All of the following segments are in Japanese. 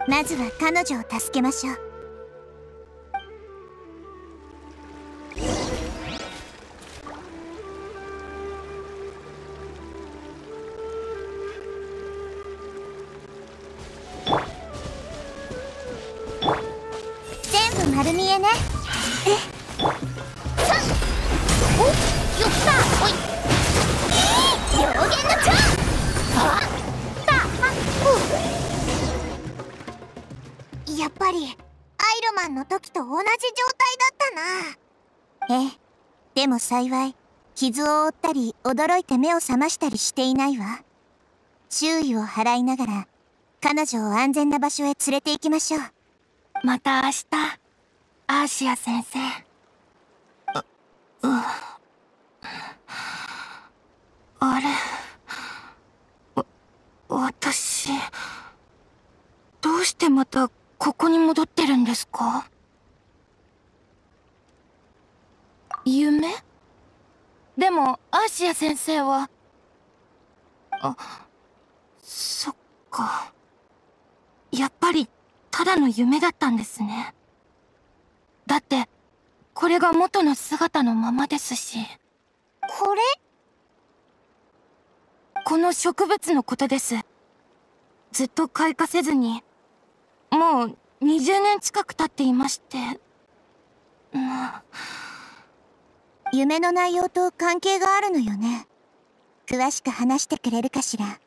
まずは彼女を助けましょう。全部丸見えね。お、よっしゃ、おい。両弦の蝶。あった。やっぱりアイロマンの時と同じ状態だったな。ええ、でも幸い傷を負ったり驚いて目を覚ましたりしていないわ。注意を払いながら彼女を安全な場所へ連れて行きましょう。 また明日、アーシア先生。あれ、私、どうしてまたここに戻ってるんですか？夢？でも、アーシア先生は。そっか。やっぱり、ただの夢だったんですね。だって、これが元の姿のままですし。 これ？ この植物のことです。ずっと開花せずに、もう20年近く経っていまして。 夢の内容と関係があるのよね。詳しく話してくれるかしら。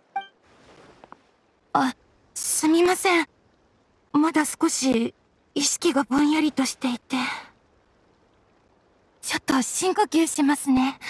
すみません。まだ少し意識がぼんやりとしていて。ちょっと深呼吸しますね。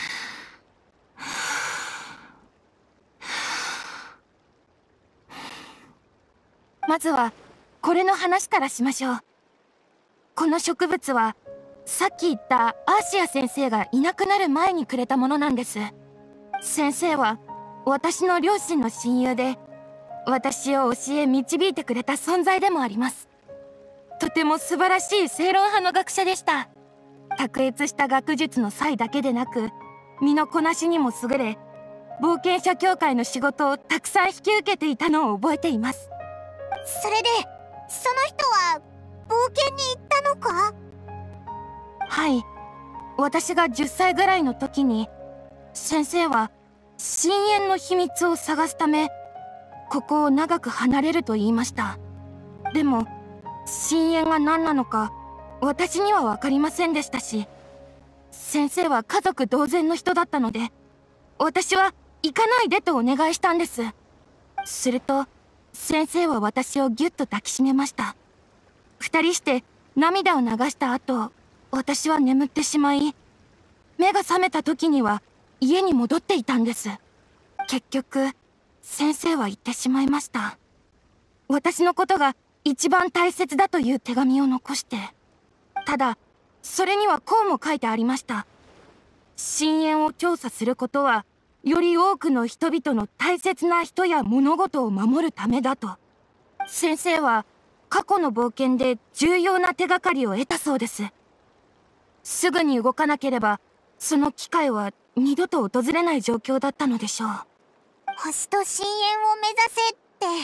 まずはこれの話からしましょう。この植物はさっき言ったアーシア先生がいなくなる前にくれたものなんです。先生は私の両親の親友で、私を教え導いてくれた存在でもあります。とても素晴らしい正論派の学者でした。卓越した学術の才だけでなく、身のこなしにも優れ、冒険者協会の仕事をたくさん引き受けていたのを覚えています。 それで、その人は冒険に行ったのか？ はい。私が10歳ぐらいの時に、先生は深淵の秘密を探すため、ここを長く離れると言いました。でも、深淵が何なのか、私には分かりませんでしたし、先生は家族同然の人だったので、私は行かないでとお願いしたんです。すると、先生は私をぎゅっと抱きしめました。二人して涙を流した後、私は眠ってしまい、目が覚めた時には家に戻っていたんです。結局、先生は言ってしまいました。私のことが一番大切だという手紙を残して。ただ、それにはこうも書いてありました。深淵を調査することは、より多くの人々の大切な人や物事を守るためだと。先生は、過去の冒険で重要な手がかりを得たそうです。すぐに動かなければ、その機会は二度と訪れない状況だったのでしょう。 星と深淵を目指せって、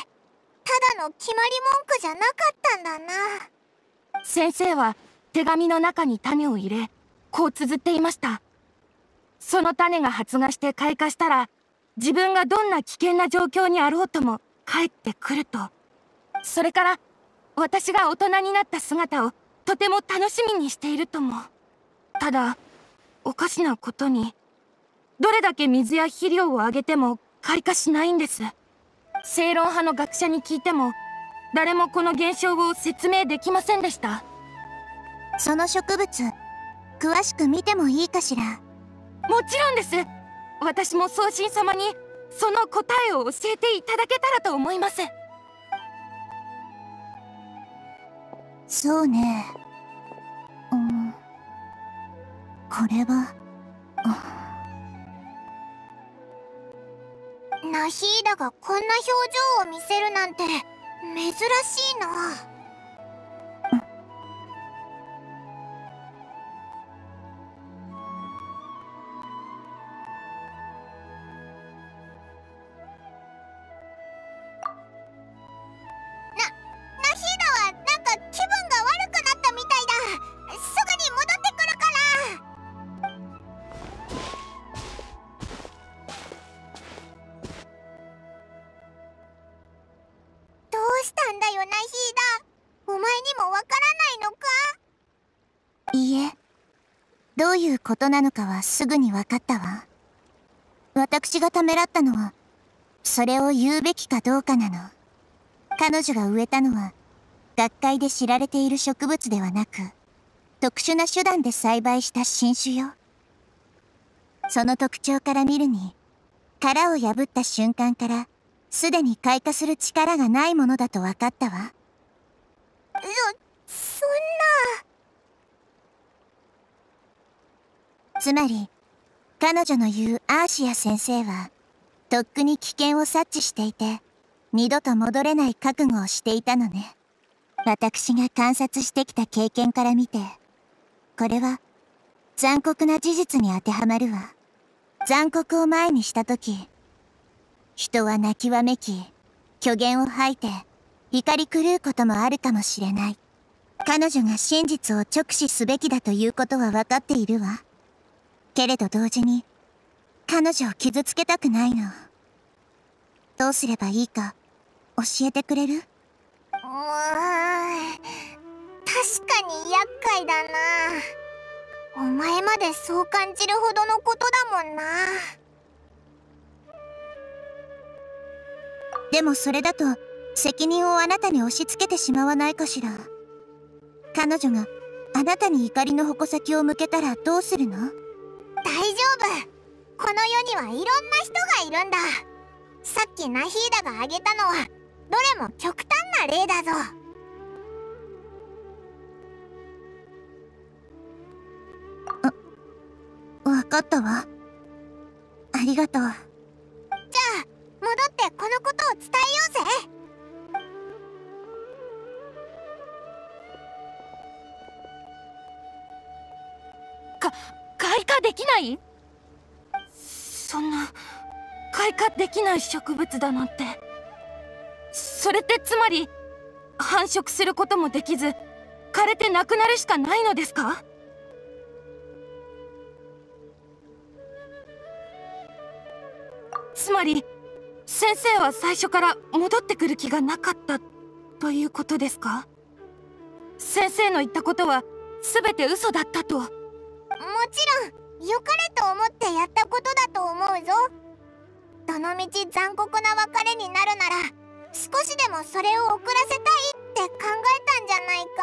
ただの決まり文句じゃなかったんだな。 先生は手紙の中に種を入れ、こう綴っていました。その種が発芽して開花したら、自分がどんな危険な状況にあろうとも帰ってくると。それから、私が大人になった姿をとても楽しみにしているとも。ただ、おかしなことに、どれだけ水や肥料をあげても開花しないんです。正論派の学者に聞いても、誰もこの現象を説明できませんでした。 その植物、詳しく見てもいいかしら。 もちろんです。私も宗神様にその答えを教えていただけたらと思います。 そうね。これは、ナヒーダがこんな表情を見せるなんて珍しいな。 いいえ、どういうことなのかはすぐに分かったわ。私がためらったのは、それを言うべきかどうかなの。彼女が植えたのは、学会で知られている植物ではなく、特殊な手段で栽培した新種よ。その特徴から見るに、殻を破った瞬間から、すでに開花する力がないものだと分かったわ。 そんな。つまり、彼女の言うアーシア先生は、とっくに危険を察知していて、二度と戻れない覚悟をしていたのね。私が観察してきた経験から見て、これは残酷な事実に当てはまるわ。残酷を前にしたとき、人は泣きわめき、虚言を吐いて、怒り狂うこともあるかもしれない。彼女が真実を直視すべきだということは分かっているわ。けれど同時に、彼女を傷つけたくないの。どうすればいいか、教えてくれる？ 確かに厄介だな。お前までそう感じるほどのことだもんな。 でもそれだと責任をあなたに押し付けてしまわないかしら。彼女があなたに怒りの矛先を向けたらどうするの？ 大丈夫。この世にはいろんな人がいるんだ。さっきナヒーダが挙げたのはどれも極端な例だぞ。 わかったわ。ありがとう。 じゃあ戻ってこのことを伝えようぜ。 開花できない？そんな開花できない植物だなんて。それってつまり繁殖することもできず枯れてなくなるしかないのですか？つまり先生は最初から戻ってくる気がなかったということですか？先生の言ったことは全て嘘だったと。 もちろん良かれと思ってやったことだと思うぞ。どのみち残酷な別れになるなら少しでもそれを遅らせたいって考えたんじゃないか？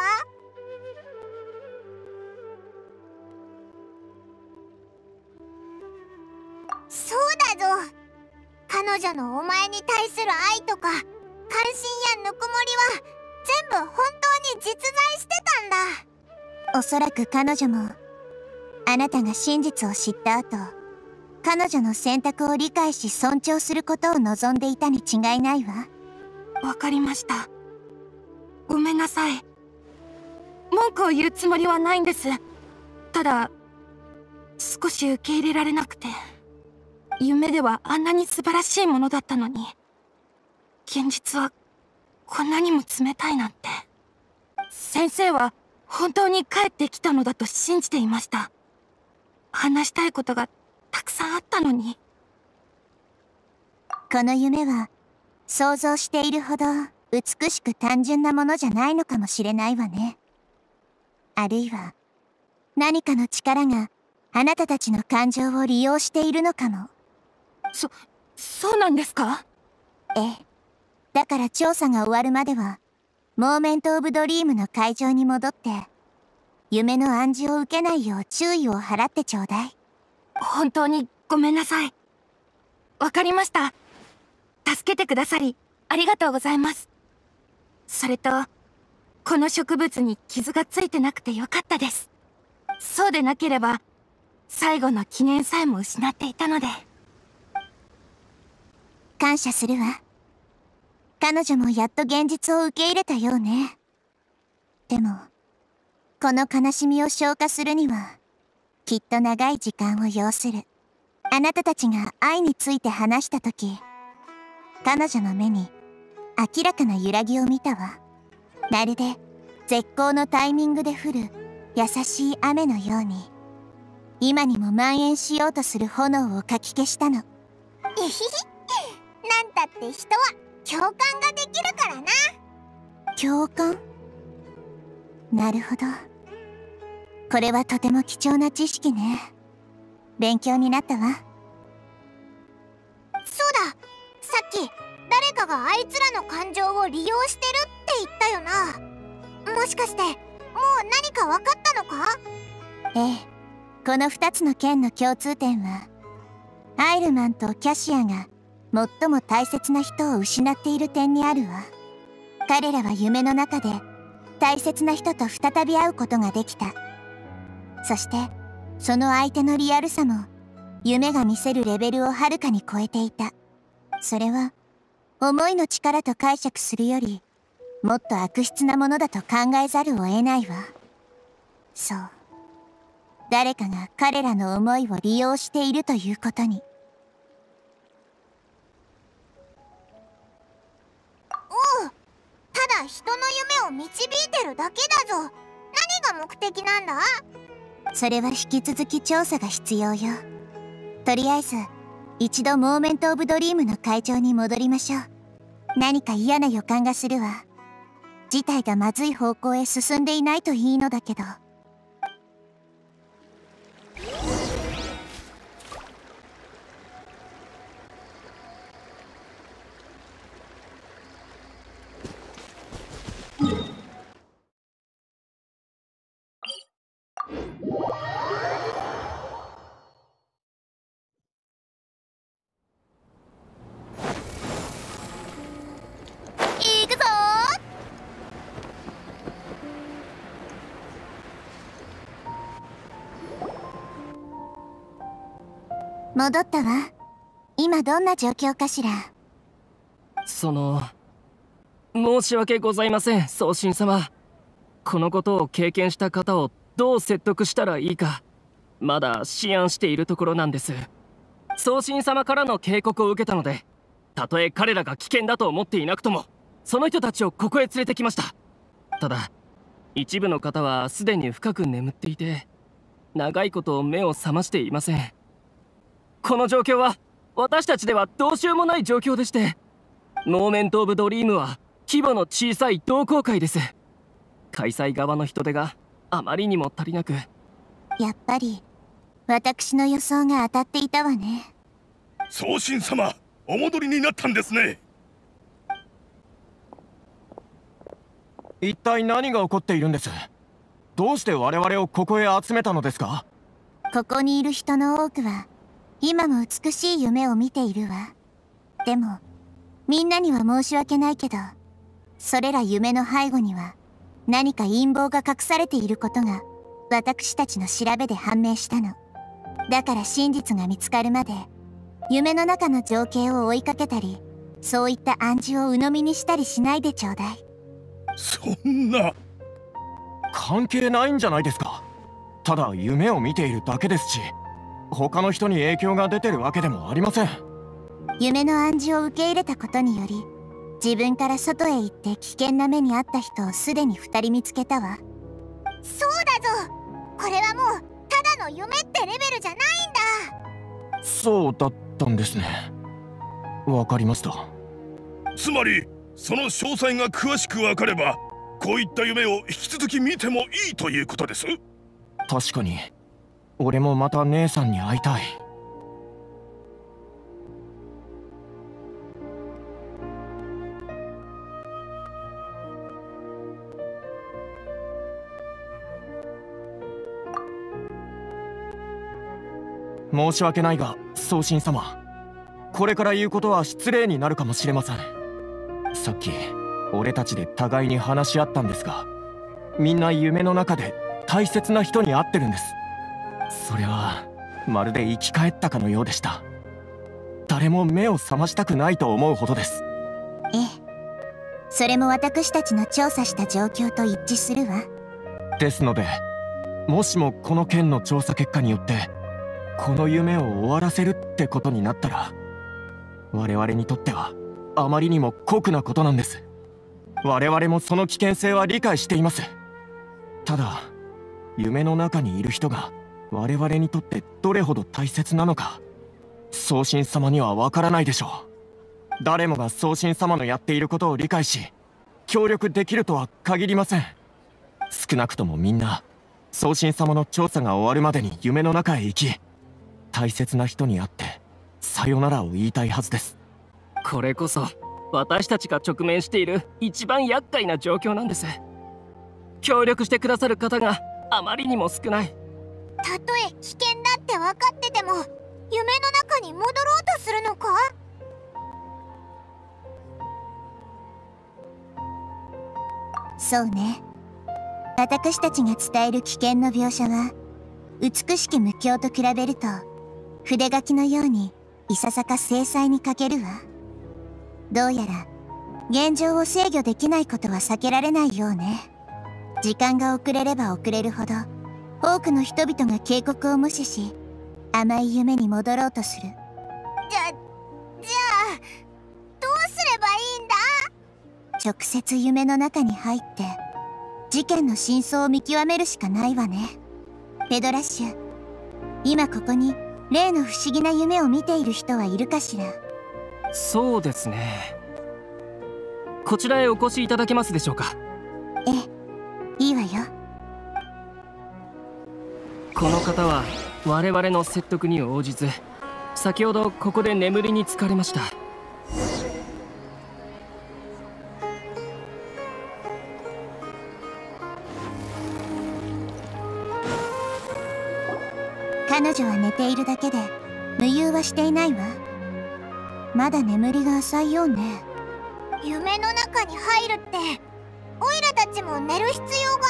そうだぞ。彼女のお前に対する愛とか関心やぬくもりは全部本当に実在してたんだ。 おそらく彼女もあなたが真実を知った後、彼女の選択を理解し尊重することを望んでいたに違いないわ。 わかりました。ごめんなさい。文句を言うつもりはないんです。ただ少し受け入れられなくて。夢ではあんなに素晴らしいものだったのに、現実はこんなにも冷たいなんて。先生は本当に帰ってきたのだと信じていました。話したいことがたくさんあったのに。 この夢は想像しているほど美しく単純なものじゃないのかもしれないわね。あるいは何かの力があなたたちの感情を利用しているのかも。 そうなんですか？ ええ。だから調査が終わるまではモーメント・オブ・ドリームの会場に戻って夢の暗示を受けないよう注意を払ってちょうだい。 本当にごめんなさい。わかりました。助けてくださりありがとうございます。それとこの植物に傷がついてなくてよかったです。そうでなければ最後の記念さえも失っていたので。 感謝するわ。彼女もやっと現実を受け入れたようね。でもこの悲しみを消化するにはきっと長い時間を要する。あなたたちが愛について話した時、彼女の目に明らかな揺らぎを見たわ。まるで絶好のタイミングで降る優しい雨のように、今にも蔓延しようとする炎をかき消したの。 えひひ、なんたって人は共感ができるからな。 共感？なるほど。 これはとても貴重な知識ね。勉強になったわ。 そうだ、さっき誰かがあいつらの感情を利用してるって言ったよな。もしかしてもう何か分かったのか？ ええ、この2つの件の共通点は、アイルマンとキャシアが最も大切な人を失っている点にあるわ。彼らは夢の中で大切な人と再び会うことができた。そしてその相手のリアルさも夢が見せるレベルをはるかに超えていた。それは思いの力と解釈するよりもっと悪質なものだと考えざるを得ないわ。そう、誰かが彼らの思いを利用しているということに。 おう、ただ人の夢を導いてるだけだぞ。何が目的なんだ？ それは引き続き調査が必要よ。とりあえず一度モーメント・オブ・ドリームの会場に戻りましょう。何か嫌な予感がするわ。事態がまずい方向へ進んでいないといいのだけど。 行くぞ戻ったわ。今どんな状況かしら。 申し訳ございません、宗神様。このことを経験した方をどう説得したらいいか、まだ思案しているところなんです。宗神様からの警告を受けたので、たとえ彼らが危険だと思っていなくともその人たちをここへ連れてきました。ただ一部の方はすでに深く眠っていて、長いこと目を覚ましていません。この状況は私たちではどうしようもない状況でして、モーメント・オブ・ドリームは規模の小さい同好会です。開催側の人手があまりにも足りなく。 やっぱり私の予想が当たっていたわね。 宗神様、お戻りになったんですね。 一体何が起こっているんです？どうして我々をここへ集めたのですか？ ここにいる人の多くは今も美しい夢を見ているわ。でもみんなには申し訳ないけど、それら夢の背後には何か陰謀が隠されていることが私たちの調べで判明したの。だから真実が見つかるまで夢の中の情景を追いかけたり、そういった暗示を鵜呑みにしたりしないでちょうだい。 そんな。 関係ないんじゃないですか。ただ夢を見ているだけですし、他の人に影響が出てるわけでもありません。 夢の暗示を受け入れたことにより、自分から外へ行って危険な目に遭った人をすでに2人見つけたわ。 そうだぞ、これはもうただの夢ってレベルじゃないんだ。 そうだったんですね。わかりました。 つまりその詳細が詳しく分かれば、こういった夢を引き続き見てもいいということです。 確かに俺もまた姉さんに会いたい。申し訳ないが宗神様、これから言うことは失礼になるかもしれません。さっき俺たちで互いに話し合ったんですが、みんな夢の中で大切な人に会ってるんです。それはまるで生き返ったかのようでした。誰も目を覚ましたくないと思うほどです。 ええ、それも私たちの調査した状況と一致するわ。 ですので、もしもこの件の調査結果によってこの夢を終わらせるってことになったら、我々にとってはあまりにも酷なことなんです。我々もその危険性は理解しています。ただ夢の中にいる人が我々にとってどれほど大切なのか、宗神様にはわからないでしょう。誰もが宗神様のやっていることを理解し協力できるとは限りません。少なくともみんな送信様の調査が終わるまでに夢の中へ行き、大切な人に会ってさよならを言いたいはずです。 これこそ私たちが直面している一番厄介な状況なんです。協力してくださる方があまりにも少ない。 たとえ危険だって分かってても夢の中に戻ろうとするのか？ そうね。私たちが伝える危険の描写は美しき無境と比べると筆書きのようにいささか精細に書けるわ。どうやら現状を制御できないことは避けられないようね。時間が遅れれば遅れるほど多くの人々が警告を無視し甘い夢に戻ろうとする。 じゃあどうすればいいんだ？ 直接夢の中に入って事件の真相を見極めるしかないわね。ペドラッシュ、今ここに例の不思議な夢を見ている人はいるかしら？ そうですね。こちらへお越しいただけますでしょうか？ ええ、いいわよ。 この方は我々の説得に応じず、先ほどここで眠りにつかれました。 彼女は寝ているだけで無遊はしていないわ。まだ眠りが浅いようね。 夢の中に入るってオイラたちも寝る必要が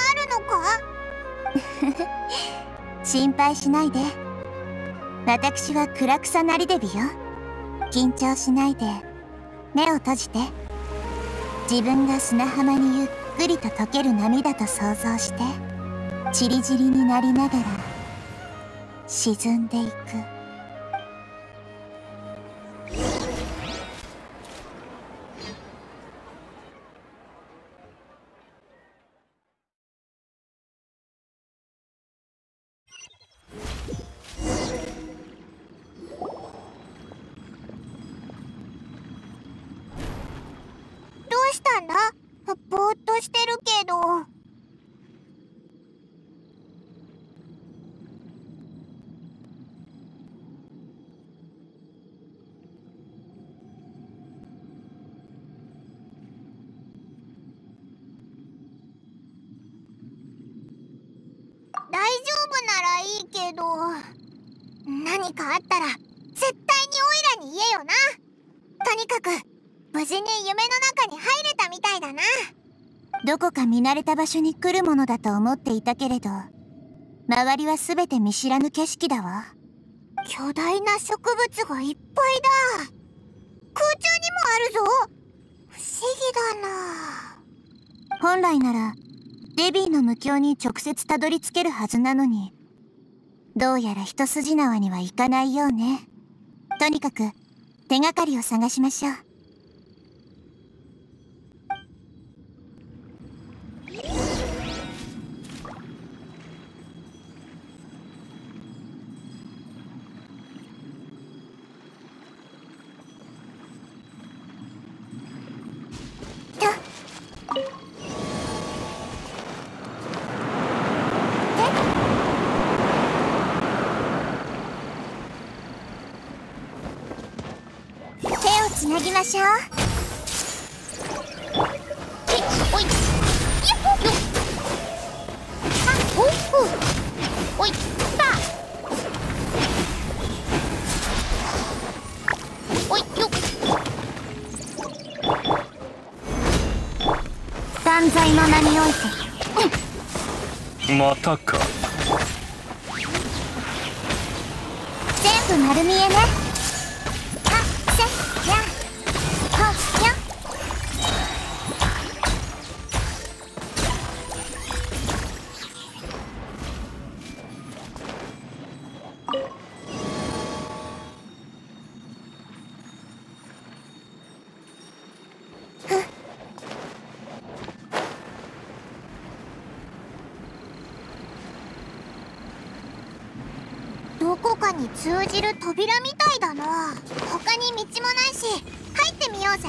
あるのか？ 心配しないで。私は暗草なりデビよ。緊張しないで目を閉じて。自分が砂浜にゆっくりと溶ける波だと想像して、チリチリになりながら沈んでいく。 どうしたんだ？ぼーっとしてるけど。大丈夫ならいいけど、何かあったら絶対にオイラに言えよな。とにかく無事に夢の中に入れたみたいだな。 どこか見慣れた場所に来るものだと思っていたけれど、周りは全て見知らぬ景色だわ。 巨大な植物がいっぱいだ。空中にもあるぞ。不思議だな。 本来ならデビーの無境に直接たどり着けるはずなのに、どうやら一筋縄にはいかないようね。とにかく手がかりを探しましょう。つなぎましょう。 おい、よっよっ。あ、おい、だ。おい、よっ。 断罪の名において、 またか。 全部丸見えね。 どこかに通じる扉みたいだな。他に道もないし入ってみようぜ。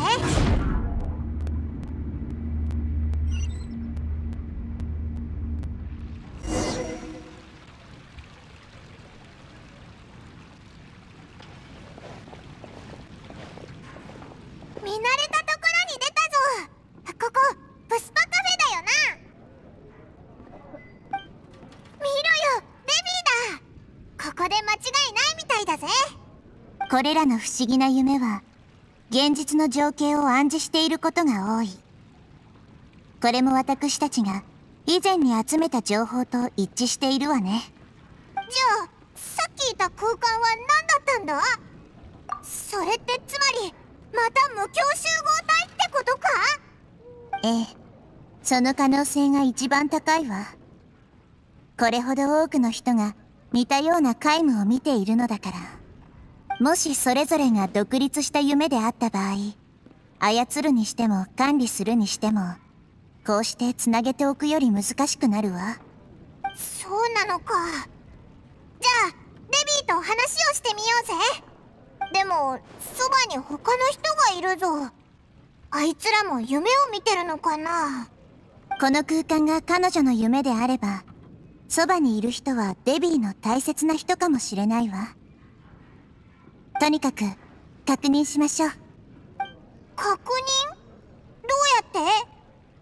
間違いないみたいだぜ。 これらの不思議な夢は現実の情景を暗示していることが多い。これも私たちが以前に集めた情報と一致しているわね。 じゃあさっきいた空間は何だったんだ？それってつまりまた無境集合体ってことか？ ええ、その可能性が一番高いわ。これほど多くの人が似たような皆無を見ているのだから。もしそれぞれが独立した夢であった場合、操るにしても管理するにしてもこうしてつなげておくより難しくなるわ。 そうなのか。じゃあデビーと話をしてみようぜ。でもそばに他の人がいるぞ。あいつらも夢を見てるのかな？ この空間が彼女の夢であれば、そばにいる人はデビーの大切な人かもしれないわ。とにかく確認しましょう。 確認？どうやって？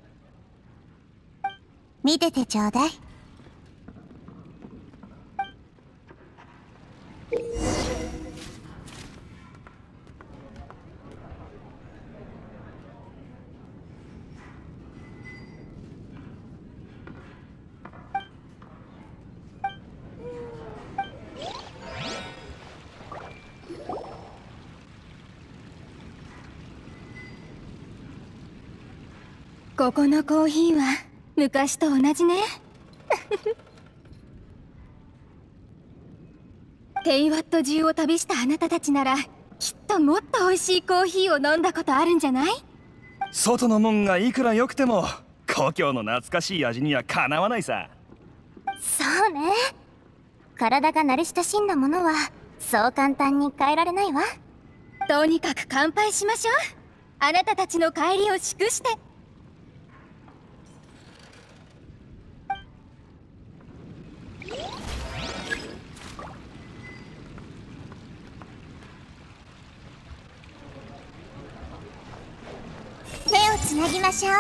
見ててちょうだい。 ここのコーヒーは昔と同じね。テイワット中を旅したあなたたちならきっともっと美味しいコーヒーを飲んだことあるんじゃない？ 外のもんがいくら良くても故郷の懐かしい味にはかなわないさ。 そうね。体が慣れ親しんだものはそう簡単に変えられないわ。 とにかく乾杯しましょう。あなたたちの帰りを祝して。 手をつなぎましょう。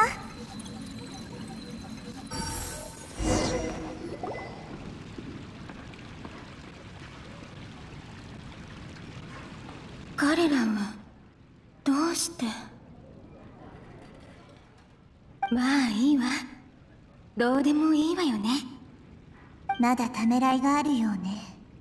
彼らはどうして？まあいいわ。どうでもいいわよね。 まだためらいがあるようね。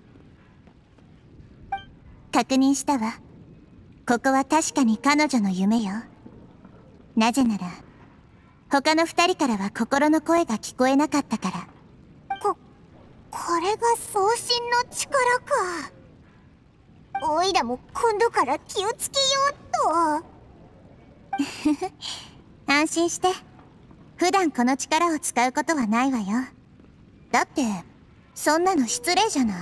確認したわ。ここは確かに彼女の夢よ。なぜなら他の2人からは心の声が聞こえなかったから。 これが送信の力か。おいらも今度から気をつけようっと。 安心して。普段この力を使うことはないわよ。だってそんなの失礼じゃない。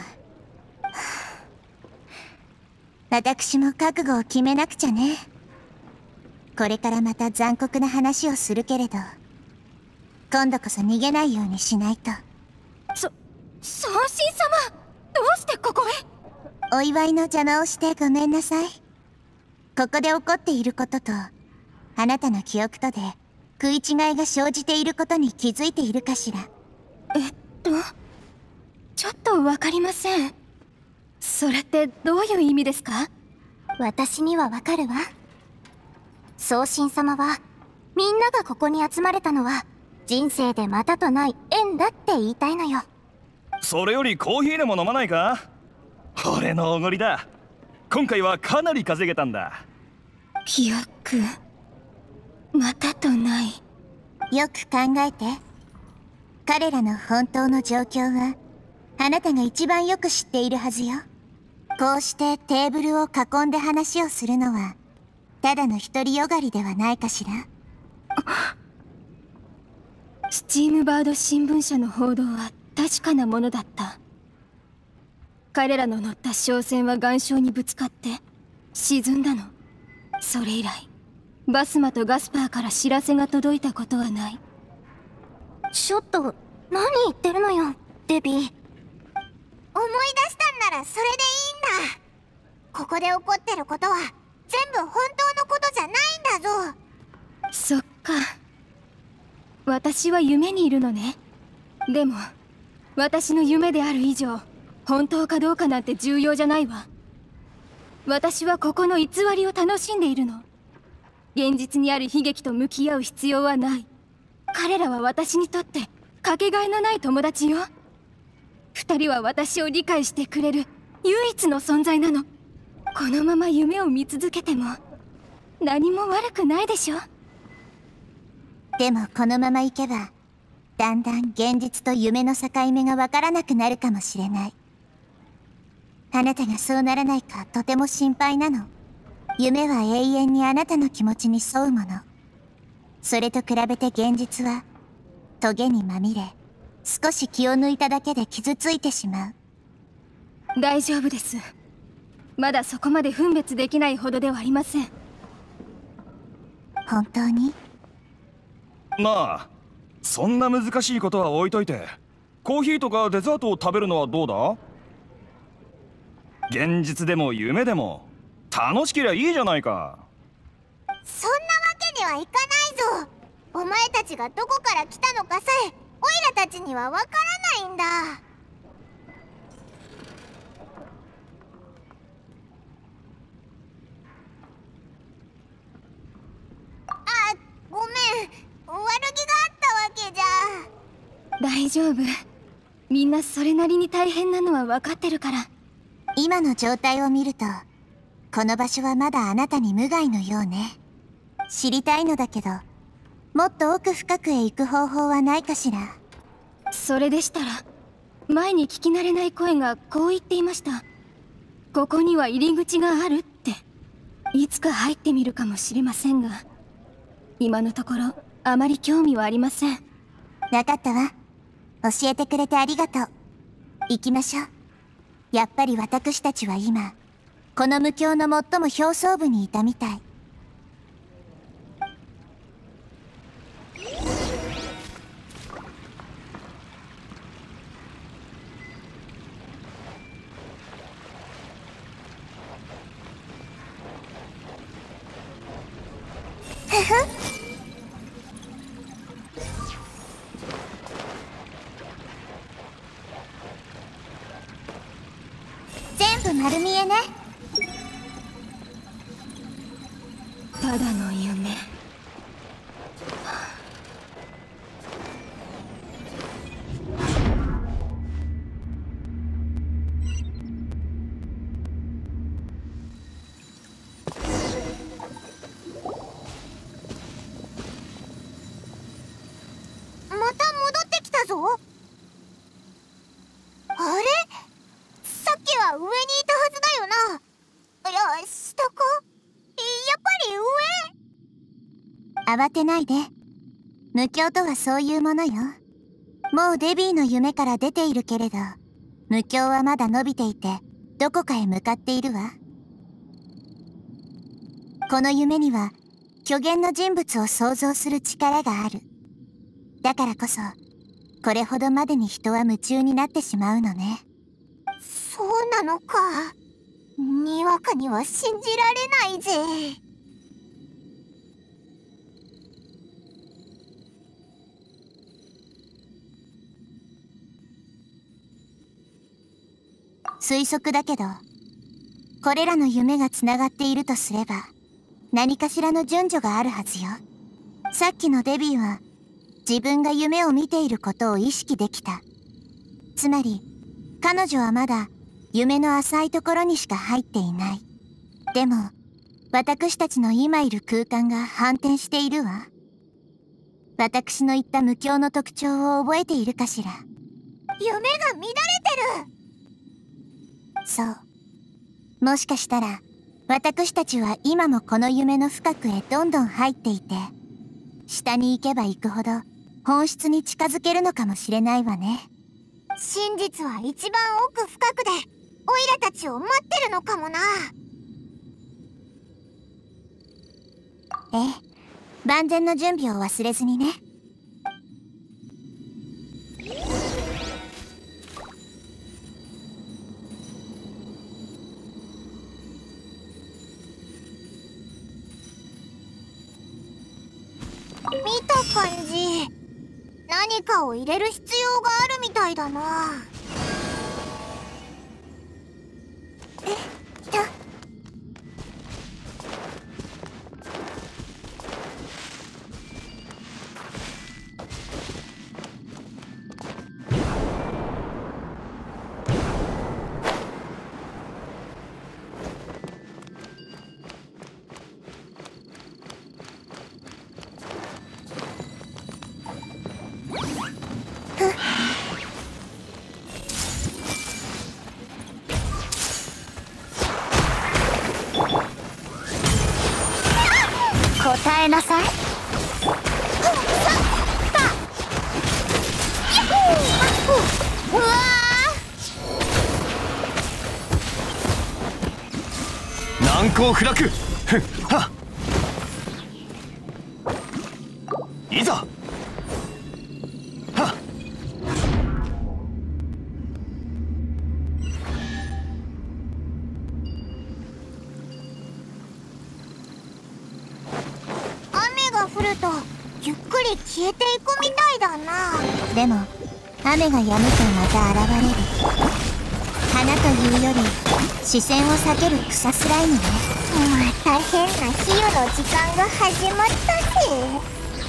私も覚悟を決めなくちゃね。これからまた残酷な話をするけれど、今度こそ逃げないようにしないと。 送信様、どうしてここへ？ お祝いの邪魔をしてごめんなさい。ここで起こっていることとあなたの記憶とで食い違いが生じていることに気づいているかしら。 ちょっとわかりません。それってどういう意味ですか？ 私にはわかるわ。送信様はみんながここに集まれたのは人生でまたとない縁だって言いたいのよ。 それよりコーヒーでも飲まないか？俺のおごりだ。今回はかなり稼げたんだ。 記憶またとない。 よく考えて。彼らの本当の状況はあなたが一番よく知っているはずよ。こうしてテーブルを囲んで話をするのはただの独りよがりではないかしら。 スチームバード新聞社の報道は確かなものだった。彼らの乗った商船は岩礁にぶつかって沈んだの。それ以来バスマとガスパーから知らせが届いたことはない。 ちょっと何言ってるのよデビー。思い出したんならそれでいいんだ。ここで起こってることは全部本当のことじゃないんだぞ。 そっか。私は夢にいるのね。でも私の夢である以上本当かどうかなんて重要じゃないわ。私はここの偽りを楽しんでいるの。現実にある悲劇と向き合う必要はない。彼らは私にとってかけがえのない友達よ。二人は私を理解してくれる唯一の存在なの。このまま夢を見続けても何も悪くないでしょ。 でもこのままいけばだんだん現実と夢の境目がわからなくなるかもしれない。あなたがそうならないかとても心配なの。夢は永遠にあなたの気持ちに沿うもの。それと比べて現実はトゲにまみれ、少し気を抜いただけで傷ついてしまう。 大丈夫です。まだそこまで分別できないほどではありません。 本当に？ まあそんな難しいことは置いといて、コーヒーとかデザートを食べるのはどうだ？現実でも夢でも楽しけりゃいいじゃないか。 そんなわけにはいかないぞ。お前たちがどこから来たのかさえオイラたちにはわからないんだ。あ、ごめん、悪気があったわけじゃ。 大丈夫。みんなそれなりに大変なのは分かってるから。 今の状態を見るとこの場所はまだあなたに無害のようね。知りたいのだけど、もっと奥深くへ行く方法はないかしら。 それでしたら、前に聞き慣れない声がこう言っていました。ここには入り口があるって。いつか入ってみるかもしれませんが、今のところあまり興味はありません。 わかったわ。教えてくれてありがとう。行きましょう。やっぱり私たちは今この無境の最も表層部にいたみたい。ふふ。全部丸見えね。 ただの夢。 また戻ってきたぞ。あれ、さっきは上にいたはずだよな。いや、下か？やっぱり上？ 慌てないで。無境とはそういうものよ。もうデビーの夢から出ているけれど、無境はまだ伸びていてどこかへ向かっているわ。この夢には虚言の人物を想像する力がある。だからこそこれほどまでに人は夢中になってしまうのね。 そうなのか。にわかには信じられないぜ。 推測だけど、これらの夢がつながっているとすれば何かしらの順序があるはずよ。さっきのデビーは自分が夢を見ていることを意識できた。つまり彼女はまだ夢の浅いところにしか入っていない。でも私たちの今いる空間が反転しているわ。私の言った無境の特徴を覚えているかしら。 夢が乱れてる。 そう。もしかしたら私たちは今もこの夢の深くへどんどん入っていて、下に行けば行くほど本質に近づけるのかもしれないわね。 真実は一番奥深くでオイラたちを待ってるのかもな。 ええ、万全の準備を忘れずにね。 見た感じ、何かを入れる必要があるみたいだな。 答えなさい。うわ難攻不落。ふっはっ、いざはっ。 雨が降るとゆっくり消えていくみたいだな。 でも雨が止むとまた現れる。花というより視線を避ける草スライムね。 また変な比喩の時間が始まったぜ。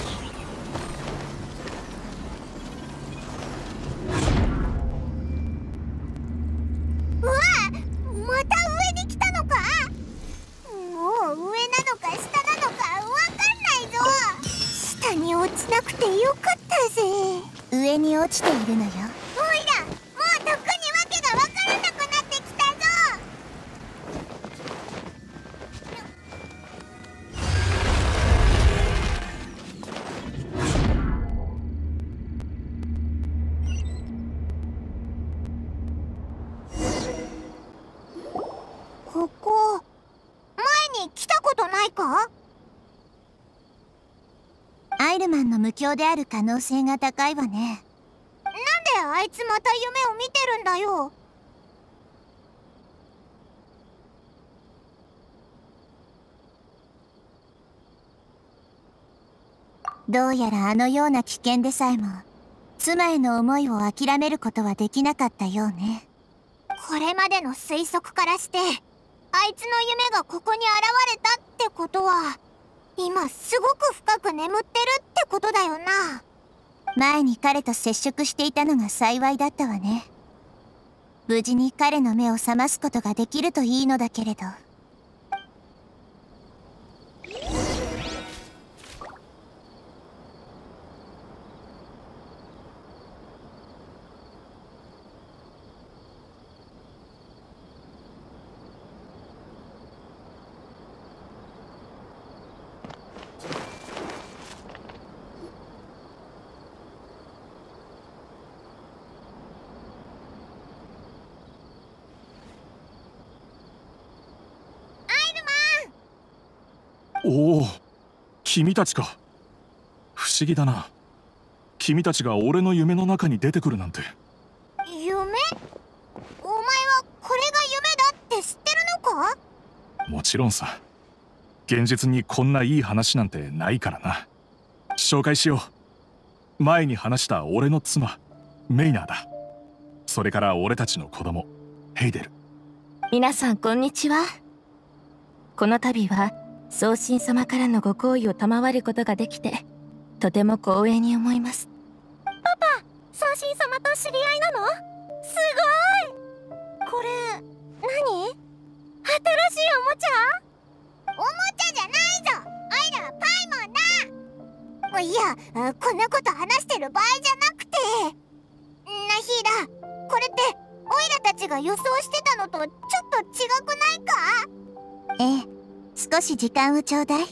うわ、また上に来たのか。もう上なのか下なのかわかんないぞ。下に落ちなくてよかったぜ。 上に落ちているのよ。 おいら、もうとっくにわけがわからなくなってきたぞ。ここ、前に来たことないか？ アイルマンの無境である可能性が高いわね。 なんであいつまた夢を見てるんだよ。 どうやらあのような危険でさえも妻への思いを諦めることはできなかったようね。 これまでの推測からして、あいつの夢がここに現れたってことは、今すごく深く眠ってるってことだよな。 前に彼と接触していたのが幸いだったわね。無事に彼の目を覚ますことができるといいのだけれど。 おお、君たちか。不思議だな。君たちが俺の夢の中に出てくるなんて。 夢？お前はこれが夢だって知ってるのか？ もちろんさ。現実にこんないい話なんてないからな。紹介しよう。前に話した俺の妻メイナーだ。それから俺たちの子供ヘイデル。 皆さんこんにちは。この度は宗神様からのご好意を賜ることができてとても光栄に思います。 パパ、宗神様と知り合いなの？すごい。これ何？新しいおもちゃ？おもちゃじゃないぞ。おいらはパイモンだ。いや、こんなこと話してる場合じゃなくて。ナヒーラ、これっておいらたちが予想してたのとちょっと違くないか？ ええ、少し時間をちょうだい。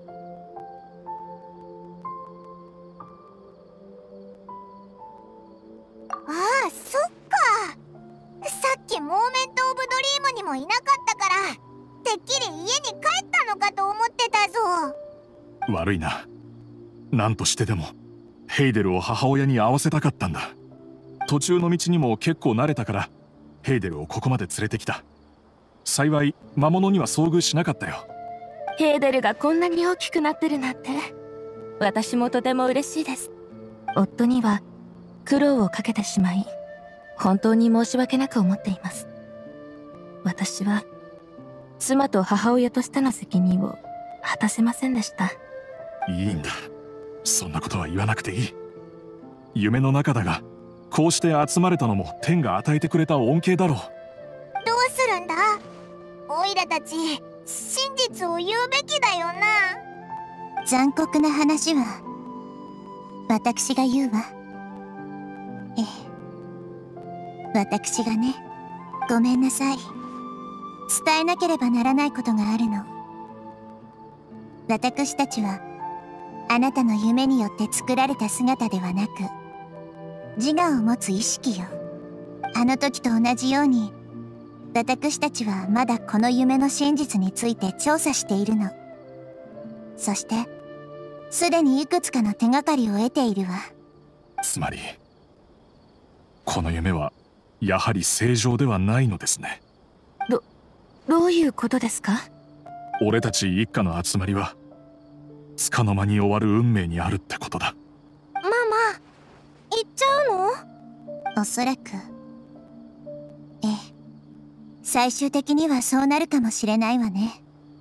ああ、そっか。さっきモーメント・オブ・ドリームにもいなかったからてっきり家に帰ったのかと思ってたぞ。 悪いな。何としてでもヘイデルを母親に会わせたかったんだ。途中の道にも結構慣れたからヘイデルをここまで連れてきた。幸い魔物には遭遇しなかったよ。 ヘーデルがこんなに大きくなってるなんて私もとても嬉しいです。夫には苦労をかけてしまい本当に申し訳なく思っています。私は妻と母親としての責任を果たせませんでした。 いいんだ。そんなことは言わなくていい。夢の中だがこうして集まれたのも天が与えてくれた恩恵だろう。 どうするんだ？おいらたち真実を言うべきだよな。 残酷な話は私が言うわ。ええ、私がね。ごめんなさい。伝えなければならないことがあるの。 私たちはあなたの夢によって作られた姿ではなく、自我を持つ意識よ。あの時と同じように、私たちはまだこの夢の真実について調査しているの。そしてすでにいくつかの手がかりを得ているわ。 つまりこの夢はやはり正常ではないのですね。 どういうことですか？ 俺たち一家の集まりは束の間に終わる運命にあるってことだ。 ママ、行っちゃうの？ おそらく、ええ、最終的にはそうなるかもしれないわね。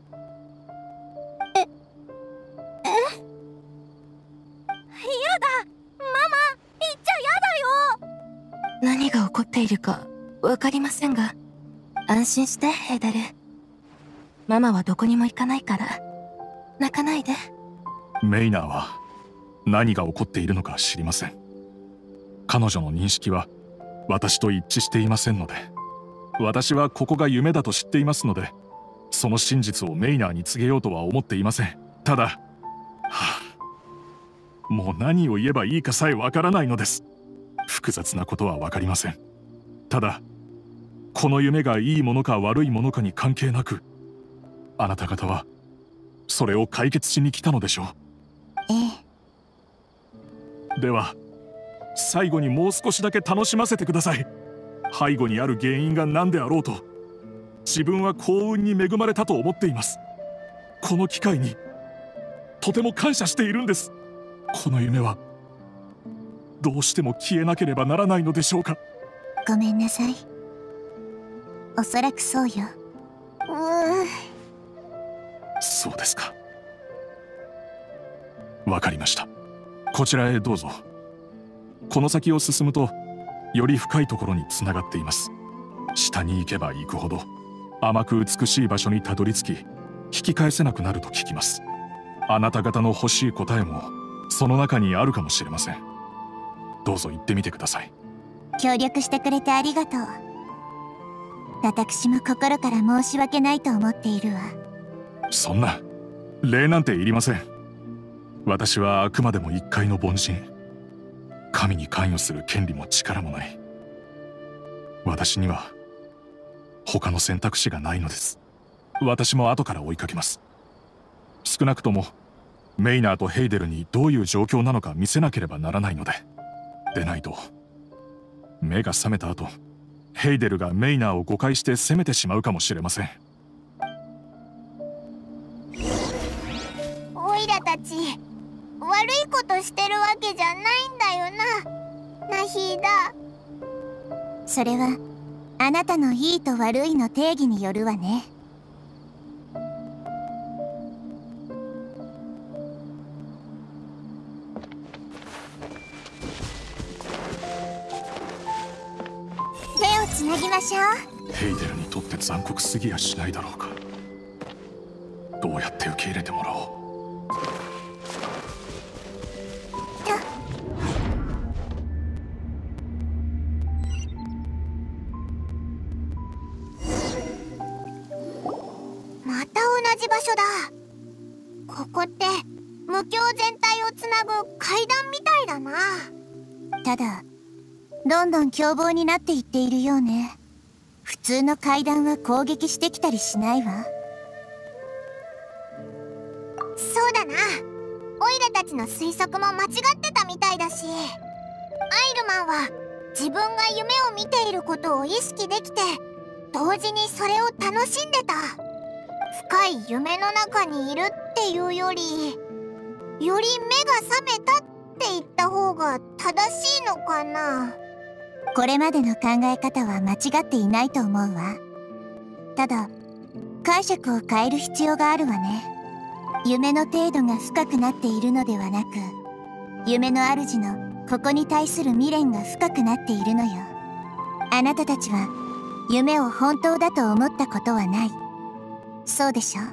やだ、ママ、行っちゃやだよ。 何が起こっているかわかりませんが、安心してヘイデル。ママはどこにも行かないから泣かないで。 メイナーは何が起こっているのか知りません。彼女の認識は私と一致していませんので、私はここが夢だと知っていますので、その真実をメイナーに告げようとは思っていません。ただ、もう何を言えばいいかさえわからないのです。複雑なことはわかりません。ただこの夢がいいものか悪いものかに関係なく、あなた方はそれを解決しに来たのでしょう。 ええ。では最後にもう少しだけ楽しませてください。背後にある原因が何であろうと、自分は幸運に恵まれたと思っています。この機会にとても感謝しているんです。この夢はどうしても消えなければならないのでしょうか。 ごめんなさい。おそらくそうよ。 そうですか。わかりました。こちらへどうぞ。この先を進むとより深いところにつながっています。下に行けば行くほど甘く美しい場所にたどり着き、引き返せなくなると聞きます。あなた方の欲しい答えもその中にあるかもしれません。どうぞ行ってみてください。 協力してくれてありがとう。私も心から申し訳ないと思っているわ。 そんな礼なんていりません。私はあくまでも一介の凡人。神に関与する権利も力もない。私には他の選択肢がないのです。私も後から追いかけます。少なくともメイナーとヘイデルにどういう状況なのか見せなければならないので。でないと目が覚めた後、ヘイデルがメイナーを誤解して責めてしまうかもしれません。 オイラたち悪いことしてるわけじゃないんだよな、ナヒーダ。 それはあなたのいいと悪いの定義によるわね。手をつなぎましょう。 ヘイデルにとって残酷すぎやしないだろうか。どうやって受け入れてもらおう。 また同じ場所だ。ここって無境全体をつなぐ階段みたいだな。 ただどんどん凶暴になっていっているようね。普通の階段は攻撃してきたりしないわ。 そうだな。オイラたちの推測も間違ってたみたいだし、アイルマンは自分が夢を見ていることを意識できて、同時にそれを楽しんでた。深い夢の中にいるっていうより目が覚めたって言った方が正しいのかな。 これまでの考え方は間違っていないと思うわ。ただ解釈を変える必要があるわね。夢の程度が深くなっているのではなく、夢の主のここに対する未練が深くなっているのよ。あなたたちは夢を本当だと思ったことはない。そうでしょ？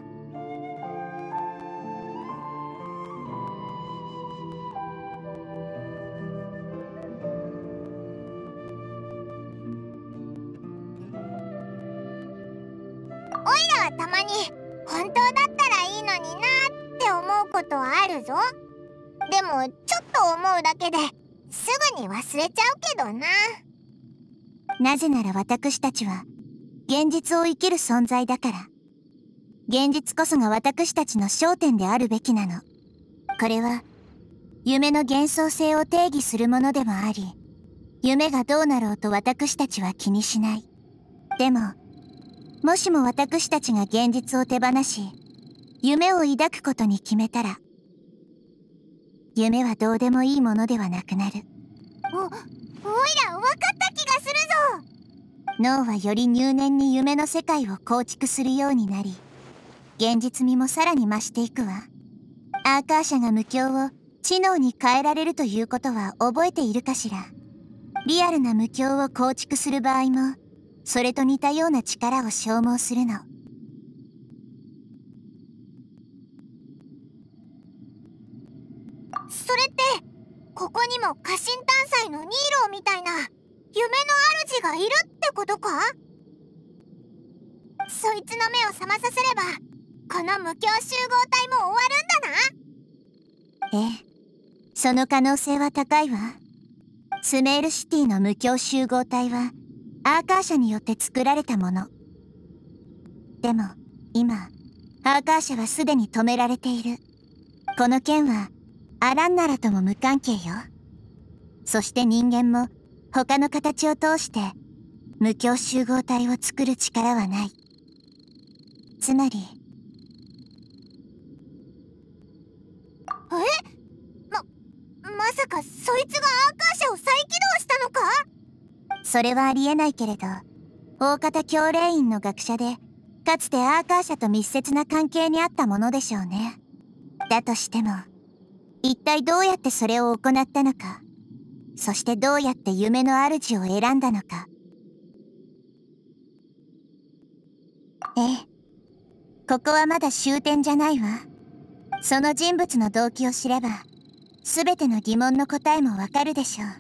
オイラはたまに本当だったらいいのになってことあるぞ。でもちょっと思うだけですぐに忘れちゃうけどな。 なぜなら私たちは現実を生きる存在だから。現実こそが私たちの焦点であるべきなの。これは夢の幻想性を定義するものでもあり、夢がどうなろうと私たちは気にしない。でももしも私たちが現実を手放し夢を抱くことに決めたら、夢はどうでもいいものではなくなる。 おいら分かった気がするぞ。 脳はより入念に夢の世界を構築するようになり、現実味もさらに増していくわ。アーカーシャが無境を知能に変えられるということは覚えているかしら。リアルな無境を構築する場合もそれと似たような力を消耗するの。 それってここにも家臣探査のニーローみたいな夢の主がいるってことか？そいつの目を覚まさせればこの無境集合体も終わるんだな。 ええ、その可能性は高いわ。スメールシティの無境集合体はアーカーシャによって作られたもの。でも今アーカーシャはすでに止められている。この件はアランナラとも無関係よ。そして人間も他の形を通して無境集合体を作る力はない。つまりまさかそいつがアーカーシャを再起動したのか？ それはありえないけれど、大方教霊院の学者でかつてアーカーシャと密接な関係にあったものでしょうね。だとしても一体どうやってそれを行ったのか、そしてどうやって夢の主を選んだのか。ええ、ここはまだ終点じゃないわ。その人物の動機を知れば全ての疑問の答えもわかるでしょう。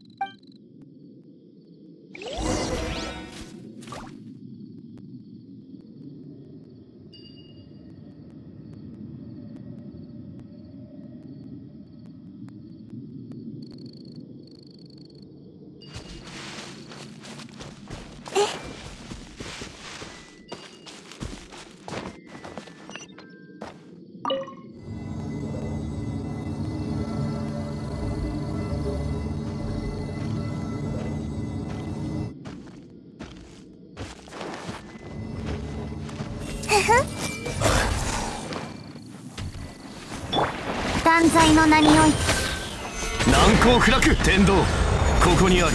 断罪の名において難攻不落天道、ここにある。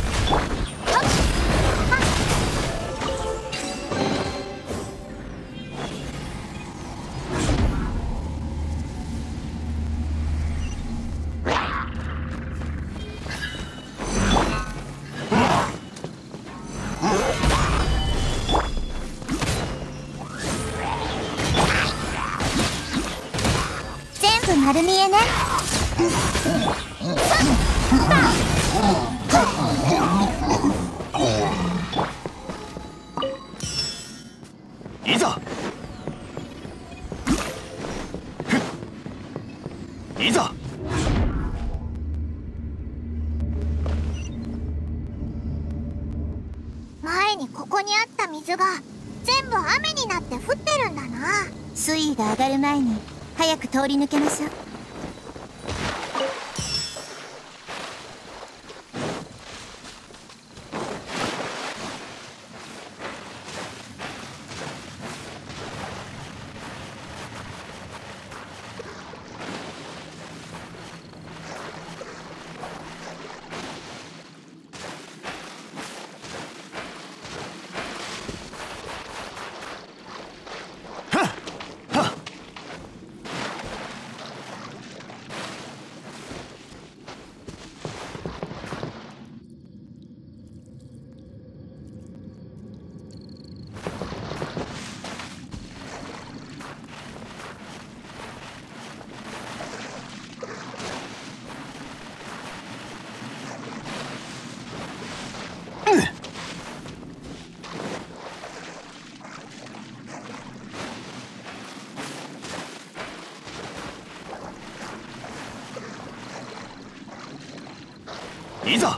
全部丸見えね。 いざいざ。 前にここにあった水が全部雨になって降ってるんだな。 水位が上がる前に早く通り抜けましょう。 いざ。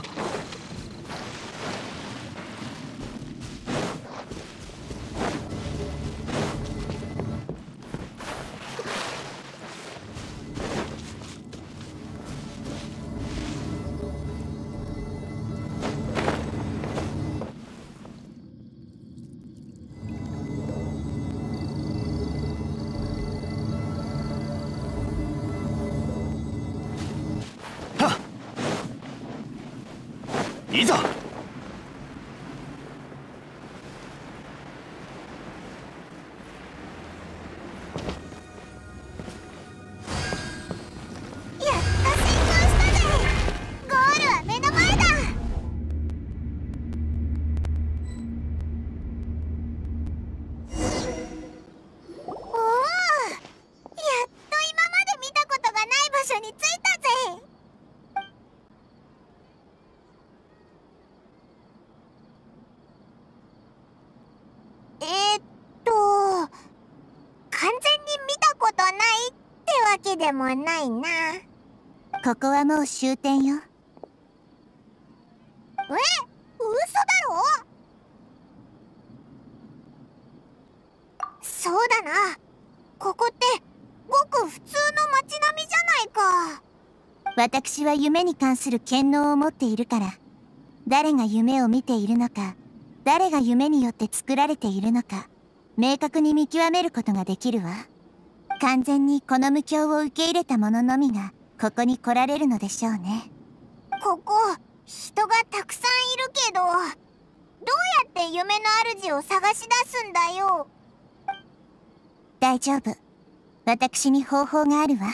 いざ。 でもないな。 ここはもう終点よ。 嘘だろ。そうだな。ここってごく普通の街並みじゃないか。 私は夢に関する権能を持っているから、誰が夢を見ているのか、誰が夢によって作られているのか、明確に見極めることができるわ。完全にこの無境を受け入れた者のみがここに来られるのでしょうね。 ここ人がたくさんいるけど、どうやって夢の主を探し出すんだよ。 大丈夫、私に方法があるわ。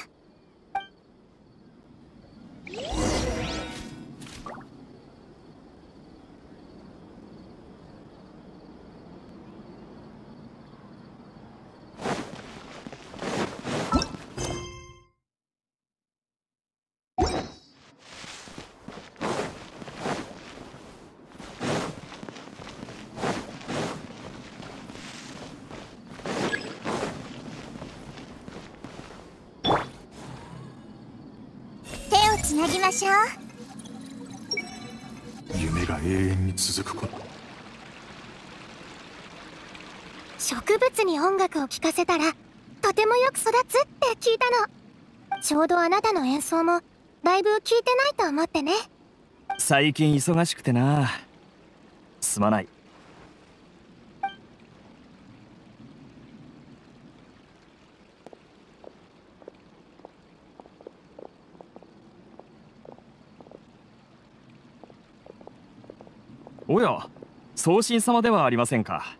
つなぎましょう。 夢が永遠に続くこと。 植物に音楽を聴かせたらとてもよく育つって聞いたの。ちょうどあなたの演奏もだいぶ聞いてないと思ってね。 最近忙しくてな。すまない。おや、送信様ではありませんか。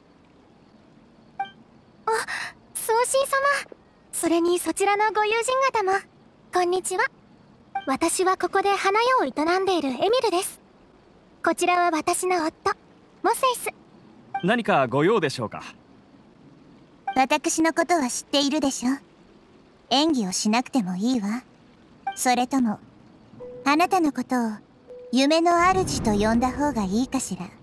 あ、送信様。それにそちらのご友人方もこんにちは。私はここで花屋を営んでいるエミルです。こちらは私の夫モセイス。 何かご用でしょうか。 私のことは知っているでしょ。演技をしなくてもいいわ。それともあなたのことを夢の主と呼んだ方がいいかしら。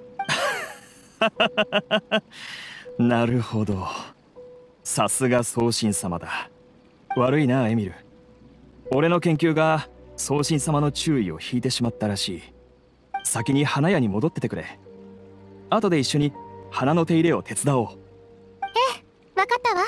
なるほど。さすが送信様だ。悪いなエミル。俺の研究が送信様の注意を引いてしまったらしい。先に花屋に戻っててくれ。後で一緒に花の手入れを手伝おう。 ええ、わかったわ。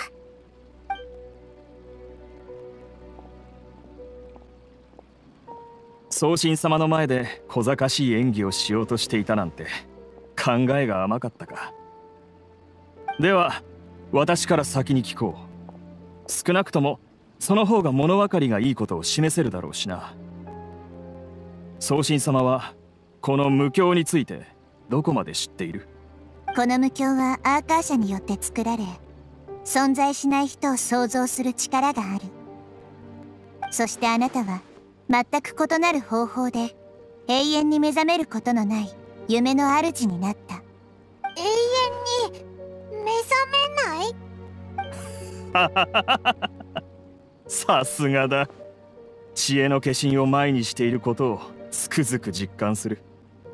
送信様の前で小賢しい演技をしようとしていたなんて考えが甘かったか。では私から先に聞こう。少なくともその方が物分かりがいいことを示せるだろうしな。送信様はこの無境についてどこまで知っている？ この無境はアーカー社によって作られ、存在しない人を想像する力がある。そしてあなたは全く異なる方法で永遠に目覚めることのない夢の主になった。 永遠に目覚めない？ さすがだ。知恵の化身を前にしていることをつくづく実感する。